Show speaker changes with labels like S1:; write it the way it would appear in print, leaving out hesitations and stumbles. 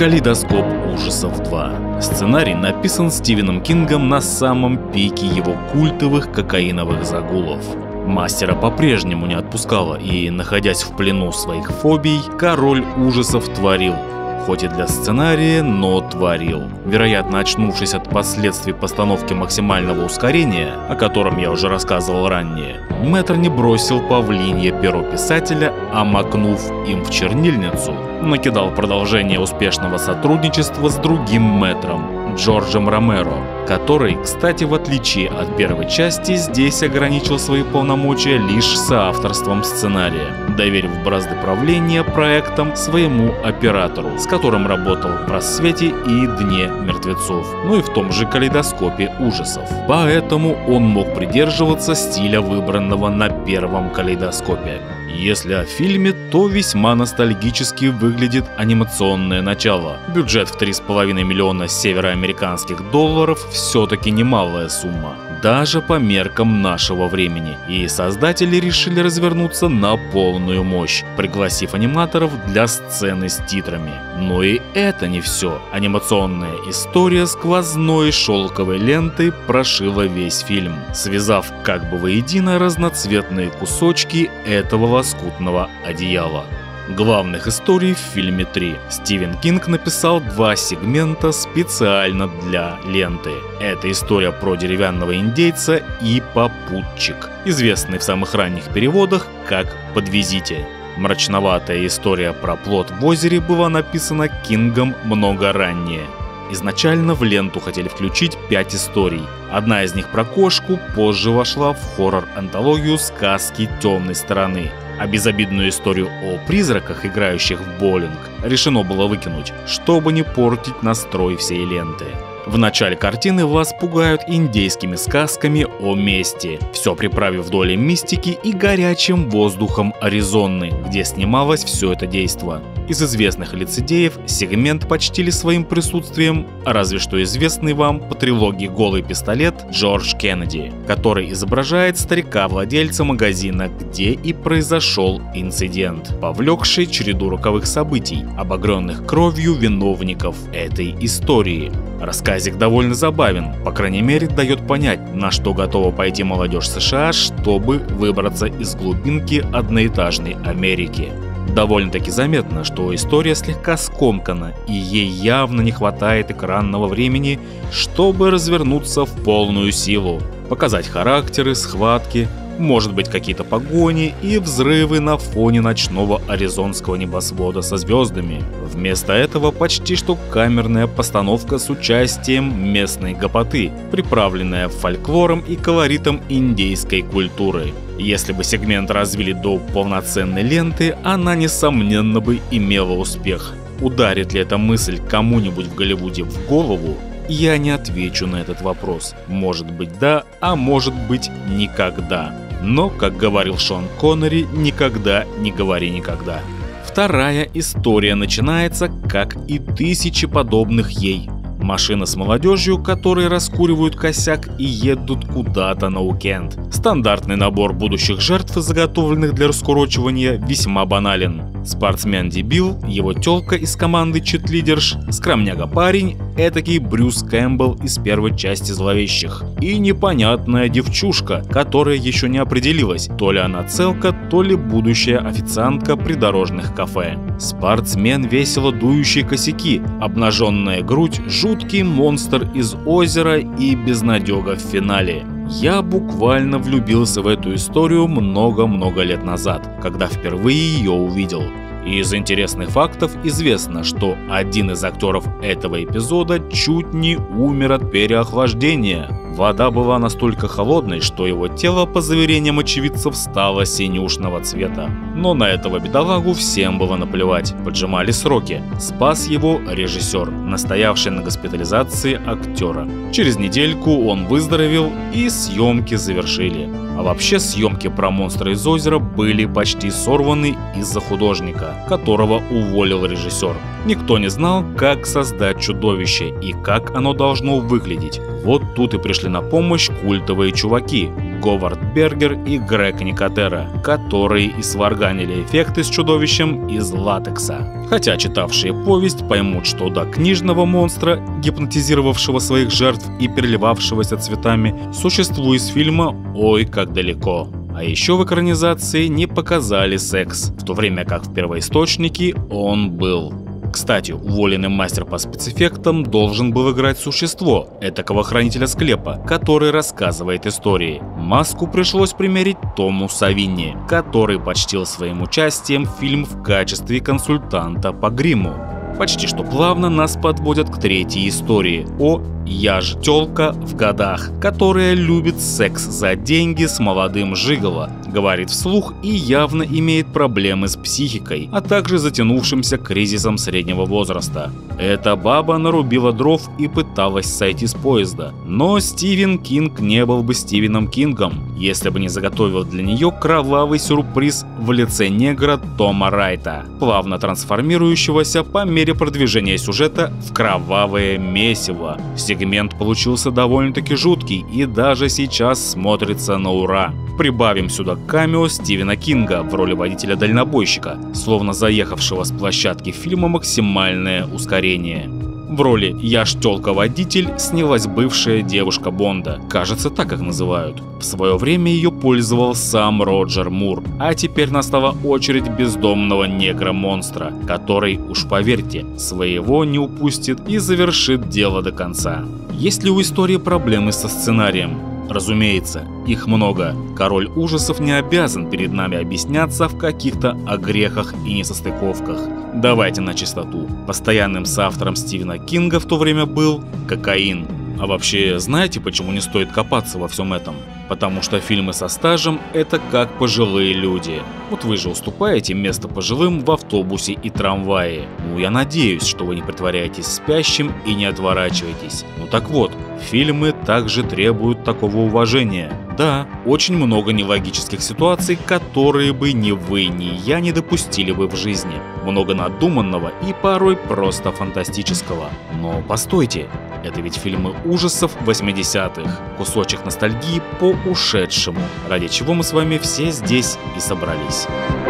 S1: Калейдоскоп ужасов 2. Сценарий написан Стивеном Кингом на самом пике его культовых кокаиновых загулов. Мастера по-прежнему не отпускало, и, находясь в плену своих фобий, король ужасов творил. Хоть и для сценария, но творил. Вероятно, очнувшись от последствий постановки максимального ускорения, о котором я уже рассказывал ранее, мэтр не бросил павлинье перо писателя, а макнув им в чернильницу, накидал продолжение успешного сотрудничества с другим мэтром, Джорджем Ромеро, который, кстати, в отличие от первой части, здесь ограничил свои полномочия лишь соавторством сценария, доверив бразды правления проектам своему оператору, с которым работал в «Рассвете» и «Дне мертвецов», ну и в том же «Калейдоскопе ужасов». Поэтому он мог придерживаться стиля, выбранного на первом «Калейдоскопе». Если о фильме, то весьма ностальгически выглядит анимационное начало. Бюджет в 3,5 миллиона североамериканских долларов все-таки немалая сумма, даже по меркам нашего времени. И создатели решили развернуться на полную мощь, пригласив аниматоров для сцены с титрами. Но и это не все. Анимационная история сквозной шелковой лентой прошила весь фильм, связав как бы воедино разноцветные кусочки этого лоскутного одеяла. Главных историй в фильме 3. Стивен Кинг написал 2 сегмента специально для ленты. Это история про деревянного индейца и попутчик, известный в самых ранних переводах как «Подвезите». Мрачноватая история про плот в озере была написана Кингом много ранее. Изначально в ленту хотели включить 5 историй. Одна из них про кошку позже вошла в хоррор-антологию «Сказки темной стороны». А безобидную историю о призраках, играющих в боулинг, решено было выкинуть, чтобы не портить настрой всей ленты. В начале картины вас пугают индейскими сказками о мести, все приправив долей мистики и горячим воздухом Аризоны, где снималось все это действо. Из известных лицедеев сегмент почтили своим присутствием разве что известный вам по трилогии «Голый пистолет» Джордж Кеннеди, который изображает старика-владельца магазина, где и произошел инцидент, повлекший череду роковых событий, обогренных кровью виновников этой истории. Рассказик довольно забавен, по крайней мере дает понять, на что готова пойти молодежь США, чтобы выбраться из глубинки одноэтажной Америки. Довольно-таки заметно, что история слегка скомкана, и ей явно не хватает экранного времени, чтобы развернуться в полную силу, показать характеры, схватки, может быть какие-то погони и взрывы на фоне ночного аризонского небосвода со звездами. Вместо этого почти что камерная постановка с участием местной гопоты, приправленная фольклором и колоритом индейской культуры. Если бы сегмент развили до полноценной ленты, она несомненно бы имела успех. Ударит ли эта мысль кому-нибудь в Голливуде в голову? Я не отвечу на этот вопрос. Может быть да, а может быть никогда. Но, как говорил Шон Коннери, никогда не говори никогда. Вторая история начинается, как и тысячи подобных ей. Машина с молодежью, которые раскуривают косяк и едут куда-то на уикенд. Стандартный набор будущих жертв, заготовленных для раскурочивания, весьма банален. Спортсмен-дебил, его тёлка из команды читлидерш, скромняга-парень, этакий Брюс Кэмпбелл из первой части «Зловещих», и непонятная девчушка, которая еще не определилась, то ли она целка, то ли будущая официантка придорожных кафе. Спортсмен, весело дующий косяки, обнаженная грудь, жуткий монстр из озера и безнадега в финале. Я буквально влюбился в эту историю много-много лет назад, когда впервые ее увидел. Из интересных фактов известно, что один из актеров этого эпизода чуть не умер от переохлаждения. Вода была настолько холодной, что его тело, по заверениям очевидцев, стало синюшного цвета. Но на этого бедолагу всем было наплевать, поджимали сроки. Спас его режиссер, настоявший на госпитализации актера. Через недельку он выздоровел и съемки завершили. А вообще съемки про монстра из озера были почти сорваны из-за художника, которого уволил режиссер. Никто не знал, как создать чудовище и как оно должно выглядеть. Вот тут и пришли на помощь культовые чуваки. Говард Бергер и Грег Никотера, которые и сварганили эффекты с чудовищем из латекса. Хотя читавшие повесть поймут, что до книжного монстра, гипнотизировавшего своих жертв и переливавшегося цветами, существу из фильма ой как далеко. А еще в экранизации не показали секс, в то время как в первоисточнике он был. Кстати, уволенный мастер по спецэффектам должен был играть существо, этакого хранителя склепа, который рассказывает истории. Маску пришлось примерить Тому Савинни, который почтил своим участием фильм в качестве консультанта по гриму. Почти что плавно нас подводят к третьей истории о «Я ж тёлка в годах», которая любит секс за деньги с молодым жиголо, говорит вслух и явно имеет проблемы с психикой, а также затянувшимся кризисом среднего возраста. Эта баба нарубила дров и пыталась сойти с поезда, но Стивен Кинг не был бы Стивеном Кингом, если бы не заготовил для нее кровавый сюрприз в лице негра Тома Райта, плавно трансформирующегося по мере продвижения сюжета в кровавое месиво. Сегмент получился довольно-таки жуткий и даже сейчас смотрится на ура. Прибавим сюда камео Стивена Кинга в роли водителя-дальнобойщика, словно заехавшего с площадки фильма «Максимальное ускорение». В роли «Я ж тёлка-водитель» снялась бывшая девушка Бонда, кажется, так их называют. В свое время ее пользовал сам Роджер Мур, а теперь настала очередь бездомного негра-монстра, который, уж поверьте, своего не упустит и завершит дело до конца. Есть ли у истории проблемы со сценарием? Разумеется, их много. Король ужасов не обязан перед нами объясняться в каких-то огрехах и несостыковках. Давайте на чистоту. Постоянным соавтором Стивена Кинга в то время был кокаин. А вообще, знаете, почему не стоит копаться во всем этом? Потому что фильмы со стажем – это как пожилые люди. Вот вы же уступаете место пожилым в автобусе и трамвае. Ну, я надеюсь, что вы не притворяетесь спящим и не отворачиваетесь. Ну так вот, фильмы также требуют такого уважения. Да, очень много нелогических ситуаций, которые бы ни вы, ни я не допустили бы в жизни. Много надуманного и порой просто фантастического. Но постойте, это ведь фильмы ужасов 80-х, кусочек ностальгии по ушедшему, ради чего мы с вами все здесь и собрались.